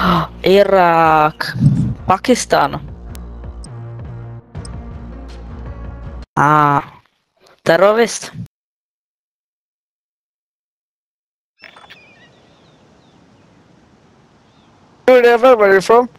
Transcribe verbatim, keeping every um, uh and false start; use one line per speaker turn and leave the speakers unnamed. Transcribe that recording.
Iraq. Pakistan. Ah. Terrorist.
Where are you from?